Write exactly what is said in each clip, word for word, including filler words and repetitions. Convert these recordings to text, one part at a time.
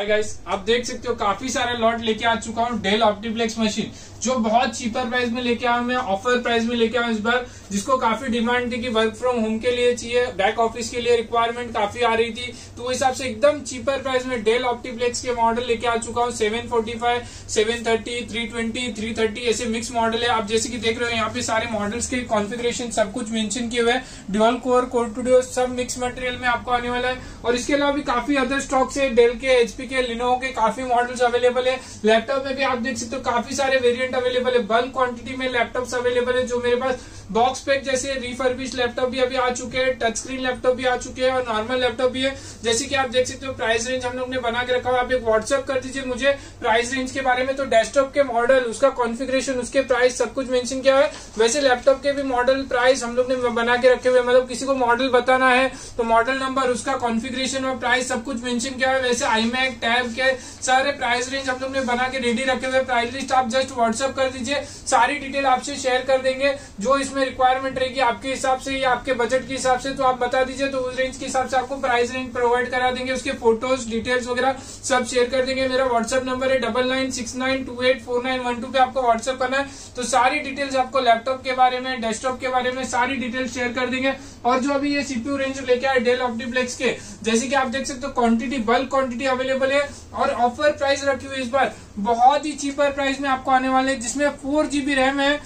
Guys, आप देख सकते हो काफी सारे लॉट लेके आ चुका हूँ डेल ऑप्टीप्लेक्स मशीन, जो बहुत चीपर प्राइस में लेके आया, मैं ऑफर प्राइस में लेके आया इस बार, जिसको काफी डिमांड थी कि वर्क फ्रॉम होम के लिए चाहिए, बैक ऑफिस के लिए रिक्वायरमेंट काफी आ रही थी, तो उस हिसाब से एकदम चीपर प्राइस में डेल ऑप्टीप्लेक्स के मॉडल लेके आ चुका हूँ। Seven forty five, seven thirty, three twenty, three thirty ऐसे मिक्स मॉडल है। आप जैसे कि देख रहे हो यहाँ पे सारे मॉडल्स के कॉन्फ़िगरेशन सब कुछ मेंशन किए हुए हैं, dual core, core two dual, सब मिक्स मटेरियल में आपको आने वाला है। और इसके अलावा भी काफी अदर स्टॉक से डेल के, एचपी के, लिनोवो के काफी मॉडल्स अवेलेबल है। लैपटॉप में भी आप देख सकते हो काफी सारे वेरिएंट अवेलेबल है, बल्क क्वांटिटी में लैपटॉप्स अवेलेबल है। जो मेरे पास बॉक्स पैक जैसे रिफर्बिश लैपटॉप भी अभी आ चुके हैं, टच स्क्रीन लैपटॉप भी आ चुके हैं और नॉर्मल लैपटॉप भी है। जैसे कि आप देख सकते हो प्राइस रेंज हम लोग ने बना के रखा हुआ, आप एक व्हाट्सएप कर दीजिए मुझे प्राइस रेंज के बारे में, तो डेस्कटॉप के मॉडल, उसका कॉन्फ़िगरेशन, उसके प्राइस सब कुछ मेंशन किया है। वैसे लैपटॉप के भी मॉडल प्राइस हम लोग ने बना के रखे हुए, मतलब किसी को मॉडल बताना है तो मॉडल नंबर, उसका कॉन्फ़िगरेशन और प्राइस सब कुछ मेंशन किया है। वैसे आईमैक, टैब के सारे प्राइस रेंज हम लोग ने बना के रेडी रखे हुए। प्राइस लिस्ट आप जस्ट व्हाट्सएप कर दीजिए, सारी डिटेल आपसे शेयर कर देंगे। जो इसमें रिक्वायरमेंट रहेगी आपके हिसाब से या आपके बजट के हिसाब से, तो आप बता दीजिए, तो उस रेंज के हिसाब से आपको प्राइस रेंज प्रोवाइड करा देंगे। उसके फोटोज, डिटेल्स वगैरह सब शेयर कर देंगे। मेरा व्हाट्सएप नंबर है double nine six nine two eight four nine one two पे आपको व्हाट्सएप करना है, तो सारी डिटेल्स आपको लैपटॉप के बारे में, डेस्कटॉप के बारे में सारी डिटेल्स शेयर कर देंगे। और जो अभी ये सीपीयू रेंज लेके आए डेल ऑप्टीप्लेक्स के, जैसे कि आप देख सकते हो क्वांटिटी, बल्क क्वांटिटी अवेलेबल है और ऑफर प्राइस रखी हुई इस बार बहुत ही चीपर प्राइस में आपको आने वाले, जिसमें फोर जीबी रैम है,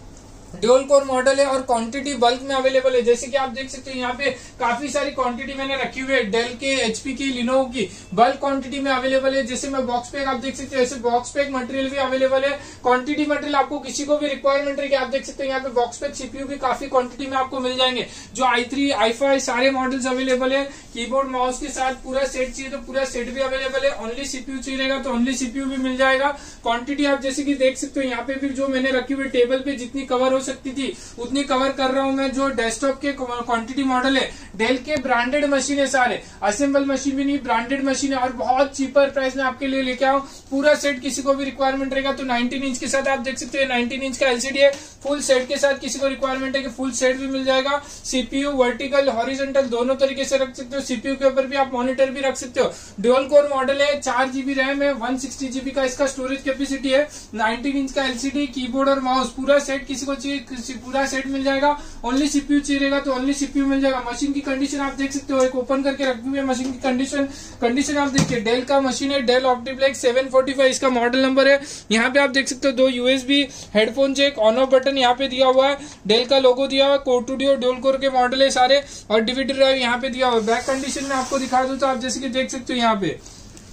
ड्यूल कोर मॉडल है और क्वांटिटी बल्क में अवेलेबल है। जैसे कि आप देख सकते हैं यहाँ पे काफी सारी क्वांटिटी मैंने रखी हुई है, डेल के, एचपी की, लिनोवो की बल्क क्वांटिटी में अवेलेबल है। जैसे मैं बॉक्स पैक आप देख सकते हैं, ऐसे बॉक्स पैक मटेरियल भी अवेलेबल है। क्वांटिटी मटेरियल आपको किसी को भी रिक्वायरमेंट रहेगी, आप देख सकते हैं यहाँ पे बॉक्स पैक सीपीयू भी काफी क्वांटिटी में आपको मिल जाएंगे। जो आई थ्री, आई फाइव सारे मॉडल्स अवेलेबल है। कीबोर्ड माउस के साथ पूरा सेट चाहिए तो पूरा सेट भी अवेलेबल है। ओनली सीपीयू चाहिएगा तो ओनली सीपीयू भी मिल जाएगा। क्वांटिटी आप जैसे कि देख सकते हो यहाँ पे भी जो मैंने रखी हुई टेबल पे जितनी कवर हो सकती थी उतनी कवर कर रहा हूं मैं। जो डेस्कटॉप के क्वांटिटी मॉडल है, डेल के ब्रांडेड मशीन है, सारे असेंबल मशीन भी नहीं, ब्रांडेड मशीन है और बहुत चीपर प्राइस में आपके लिए लेके आओ। पूरा सेट किसी को भी रिक्वायरमेंट रहेगा तो नाइनटीन इंच के साथ आप देख सकते हैं, नाइनटीन इंच का एलसीडी है। फुल सेट के साथ किसी को रिक्वायरमेंट है कि फुल सेट भी मिल जाएगा। सीपीयू वर्टिकल, हॉरिजॉन्टल दोनों तरीके से रख सकते हो। सीपीयू के ऊपर भी आप मॉनिटर भी रख सकते हो। ड्यूअल कोर मॉडल है, चार जीबी रैम है, वन सिक्सटी जीबी का इसका स्टोरेज कैपेसिटी है, नाइनटीन इंच का एलसीडी, कीबोर्ड और माउस, पूरा सेट किसी को चाहिए पूरा सेट मिल जाएगा। ओनली सीपीयू चाहिएगा तो ओनली सीपीयू मिल जाएगा। मशीन की कंडीशन आप देख सकते हो, एक ओपन करके रखी हुई है मशीन की कंडीशन कंडीशन आप देखिए। डेल का मशीन है, Dell OptiPlex seven forty five इसका मॉडल नंबर है। यहाँ पे आप देख सकते हो दो USB, headphone jack, on off button यहाँ पे दिया हुआ है, डेल का लोगो दिया हुआ है, core two dual dual core के मॉडल है सारे और डीवीडी ड्राइव यहाँ पे दिया हुआ है। बैक कंडीशन में आपको दिखा दूं तो आप जैसे कि देख सकते हो यहाँ पे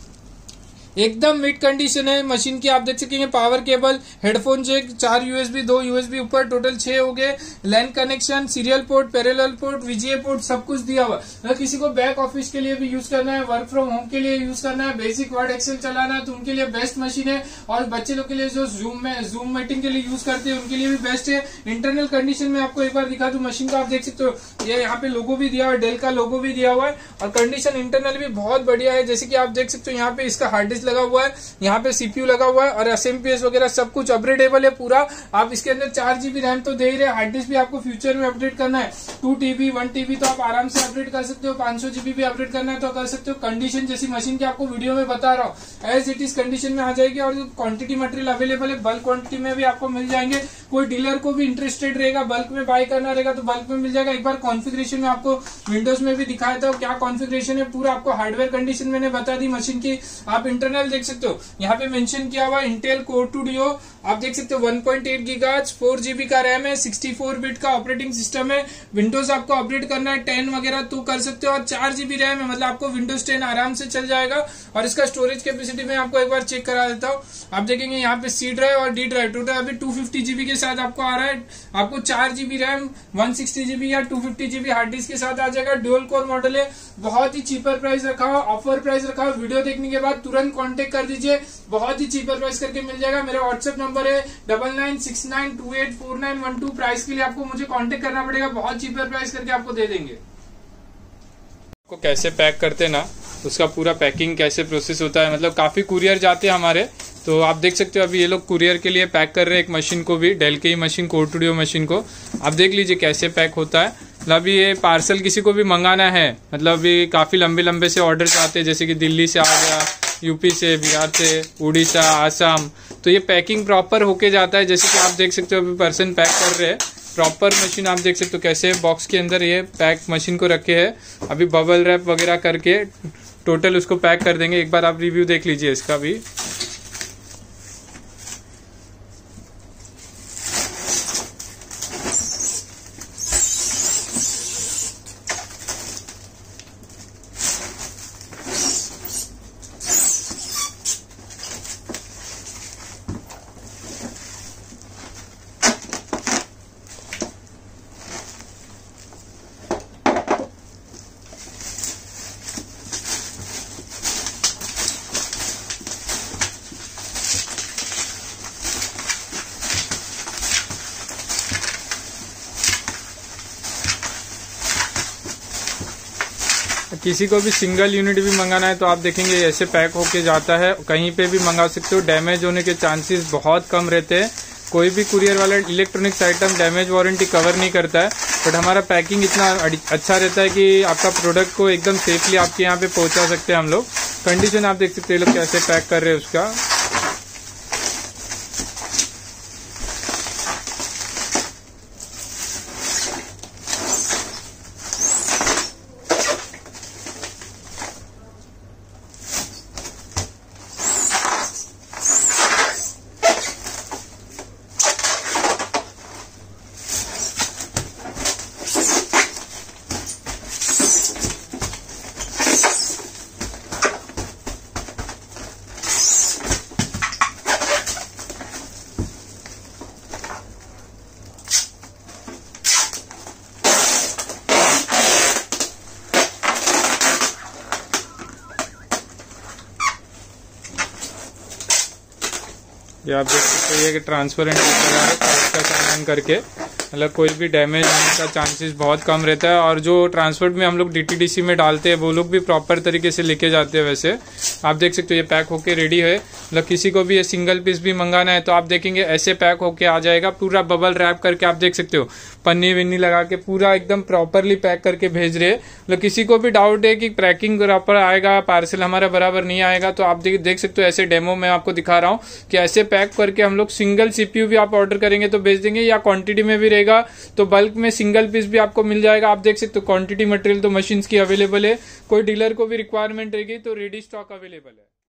एकदम मिड कंडीशन है मशीन की। आप देख सकेंगे पावर केबल, हेडफोन जैक, चार यूएसबी, दो यूएसबी ऊपर, टोटल छह हो गए। LAN connection, serial port, parallel port, VGA port सब कुछ दिया हुआ। अगर किसी को बैक ऑफिस के लिए भी यूज करना है, वर्क फ्रॉम होम के लिए यूज करना है, बेसिक वर्ड एक्सेल चलाना है तो उनके लिए बेस्ट मशीन है। और बच्चे लोग के लिए जो जूम में जूम मीटिंग के लिए यूज करते हैं उनके लिए भी बेस्ट है। इंटरनल कंडीशन में आपको एक बार दिखा दूं मशीन का, आप देख सकते हो ये यहाँ पे लोगो भी दिया हुआ है, डेल का लोगो भी दिया हुआ है और कंडीशन इंटरनल भी बहुत बढ़िया है। जैसे कि आप देख सकते हो यहाँ पे इसका हार्ड डिस्क लगा हुआ है, यहाँ पे सीपीयू लगा हुआ है और एसएमपीएस वगैरह सब कुछ अपग्रेडेबल है पूरा। आप इसके अंदर चार जीबी रैम तो दे ही रहे, हार्ड डिस्क भी आपको फ्यूचर में अपडेट करना है, टू टीबी, वन टीबी तो आप आराम से अपडेट कर सकते हो, पांच सौ जीबी भी अपडेट करना है तो कर सकते हो। कंडीशन जैसी मशीन की आपको वीडियो में बता रहा हूँ एज इट इज कंडीशन में आ जाएगी। और क्वांटिटी मटेरियल अवेलेबल है, बल्क क्वांटिटी में भी आपको मिल जाएंगे। कोई डीलर को भी इंटरेस्टेड रहेगा, बल्क में बाय करना रहेगा तो बल्क में मिल जाएगा। एक बार कॉन्फ़िगरेशन में आपको विंडोज में भी दिखाया था क्या कॉन्फ़िगरेशन है, पूरा आपको हार्डवेयर कंडीशन मैंने बता दी मशीन की। आप इंटरनल देख सकते हो, यहाँ पे मेंशन किया हुआ इंटेल कोर टू ड्यूओ, आप देख सकते हो one point eight gigahertz, four GB का रैम है, सिक्सटी फोर बिट का ऑपरेटिंग सिस्टम है। विंडोज आपको अपडेट करना है टेन वगैरह तो कर सकते हो और चार जीबी रैम है, मतलब आपको विंडोज टेन आराम से चल जाएगा। और इसका स्टोरेज कैपेसिटी में आपको एक बार चेक करा देता हूँ। आप देखेंगे यहाँ पे सी ड्राइव और डी ड्राइव टोटल अभी टू फिफ्टी जीबी के साथ आपको आ रहा है। आपको चार GB RAM, one sixty GB या two fifty GB hard disk के साथ आ जाएगा। ड्यूअल कोर मॉडल है, बहुत ही चीपर प्राइस रखा हुआ, ऑफर प्राइस रखा हुआ। वीडियो देखने के बाद तुरंत कॉन्टेक्ट कर दीजिए, बहुत ही चीपर प्राइस करके मिल जाएगा। मेरा व्हाट्सएप नंबर है double nine six nine two eight four nine one two. Price के लिए आपको मुझे कांटेक्ट करना पड़ेगा, बहुत चीपर प्राइस करके आपको दे देंगे। को कैसे पैक करते ना, उसका पूरा पैकिंग कैसे प्रोसेस होता है, मतलब काफ़ी कुरियर जाते हैं हमारे, तो आप देख सकते हो अभी ये लोग कुरियर के लिए पैक कर रहे हैं एक मशीन को भी, डेल की ही machine, core two duo machine को। आप देख लीजिए कैसे पैक होता है। मतलब अभी ये पार्सल किसी को भी मंगाना है, मतलब अभी काफ़ी लंबे लंबे से ऑर्डर्स आते हैं, जैसे कि दिल्ली से आ गया, यूपी से, बिहार से, उड़ीसा, आसाम। तो ये पैकिंग प्रॉपर होके जाता है। जैसे कि आप देख सकते हो अभी पर्सन पैक कर रहे हैं, प्रॉपर मशीन आप देख सकते हो कैसे बॉक्स के अंदर ये पैक मशीन को रखे है। अभी बबल रैप वगैरह करके टोटल उसको पैक कर देंगे। एक बार आप रिव्यू देख लीजिए इसका भी। किसी को भी सिंगल यूनिट भी मंगाना है तो आप देखेंगे ऐसे पैक होके जाता है। कहीं पे भी मंगा सकते हो, डैमेज होने के चांसेस बहुत कम रहते हैं। कोई भी कुरियर वाला electronics item damage warranty cover नहीं करता है, बट हमारा पैकिंग इतना अच्छा रहता है कि आपका प्रोडक्ट को एकदम सेफली आपके यहाँ पे पहुंचा सकते हैं हम लोग। कंडीशन आप देख सकते हैं लोग कैसे पैक कर रहे हैं उसका। ये आप देख सकते हैं कि ट्रांसपेरेंट का सामान करके, मतलब कोई भी डैमेज होने का चांसेस बहुत कम रहता है। और जो ट्रांसपोर्ट में हम लोग डीटीडीसी में डालते हैं वो लोग भी प्रॉपर तरीके से लेके जाते हैं। वैसे आप देख सकते हो ये पैक होके रेडी है। मतलब किसी को भी ये सिंगल पीस भी मंगाना है तो आप देखेंगे ऐसे पैक होके आ जाएगा, पूरा बबल रैप करके। आप देख सकते हो पन्नी विन्नी लगा के पूरा एकदम प्रॉपरली पैक करके भेज रहे हैं। मतलब किसी को भी डाउट है कि पैकिंग प्रॉपर आएगा, पार्सल हमारा बराबर नहीं आएगा, तो आप देख सकते हो ऐसे डेमो में आपको दिखा रहा हूँ कि ऐसे पैक करके हम लोग सिंगल सीपीयू भी आप ऑर्डर करेंगे तो भेज देंगे, या क्वांटिटी में भी रहेगा तो बल्क में सिंगल पीस भी आपको मिल जाएगा। आप देख सकते हो क्वांटिटी मटेरियल तो मशीन्स की अवेलेबल है। कोई डीलर को भी रिक्वायरमेंट रहेगी तो रेडी स्टॉक अवेलेबल है।